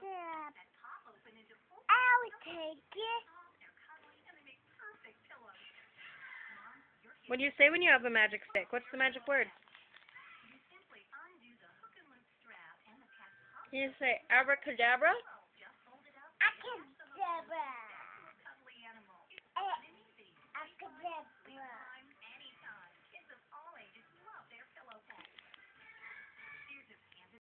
I would take it. What do you say when you have a magic stick? What's the magic word? Can you say abracadabra? Acadabra. Acadabra.